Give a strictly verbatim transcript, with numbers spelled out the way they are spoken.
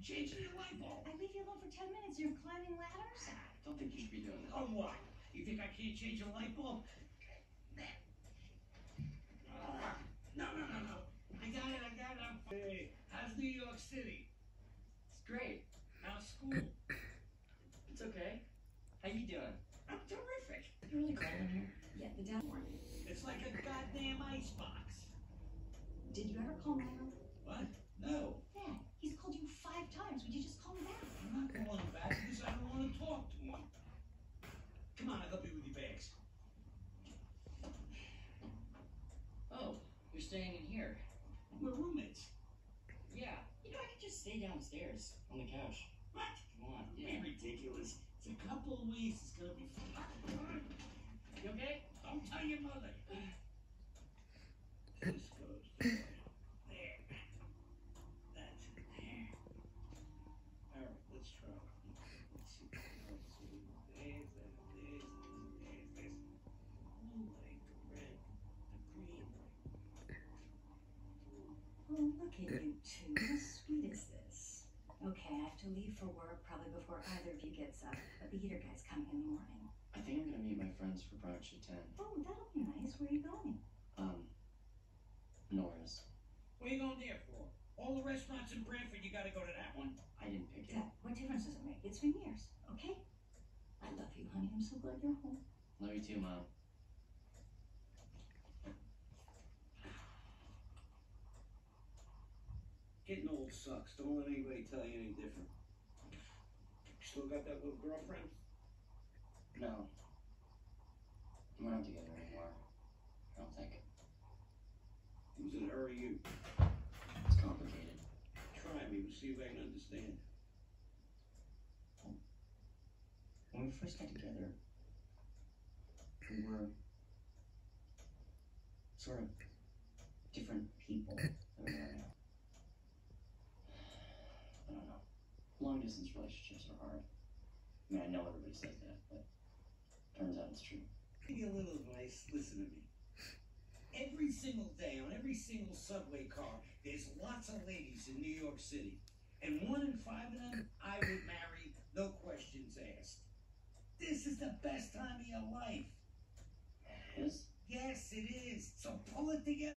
changing your light bulb. I leave you alone for ten minutes. You're climbing ladders? I don't think you should be doing that. Oh, what? You think I can't change a light bulb? No, no, no, no. I got it, I got it. I'm... Hey, how's New York City? It's great. How's school? It's okay. How you doing? I'm terrific. You're really cold in here. Yeah, the down one. It's like a goddamn icebox. Did you ever call Milo? What? No. Yeah, he's called you five times. Would you just call him back? I'm not calling him back because I don't want to talk to him. Come on, I'll help you with your bags. Oh, you're staying in here. We're roommates. Yeah. You know, I could just stay downstairs on the couch. What? Come on. You're Yeah. ridiculous. It's a couple of weeks. It's gonna be fun. You okay? Don't tell your mother. This goes there. There. That's it. There. All right, let's try. Let's see. Let's see. There's that. There's this. There's this. Blue light, the red, the green light. Oh, look at you two. How sweet is this? Okay, I have to leave for work probably before either of you gets up. But the heater guy's coming in the morning. I think I'm gonna meet my friends for brunch at ten. Oh, that'll be nice. Where are you going? Um, Nora's. What are you going there for? All the restaurants in Brantford, you gotta go to that one. I didn't pick it. Dad, what difference does it make? It's been years, okay? I love you, honey. I'm so glad you're home. Love you too, Mom. Getting old sucks. Don't let anybody tell you any different. Still got that little girlfriend? No. We're not together anymore. I don't think. Who's in a hurry, you? It's complicated. Try me. We'll see if I can understand. When we first got together, we were sort of different people than we are now. I don't know. Long distance relationships are hard. I mean, I know everybody says that, but turns out it's true. Give you a little advice. Listen to me. Every single day on every single subway car, there's lots of ladies in New York City. And one in five of them I would marry, no questions asked. This is the best time of your life. Yes? Yes, it is. So pull it together.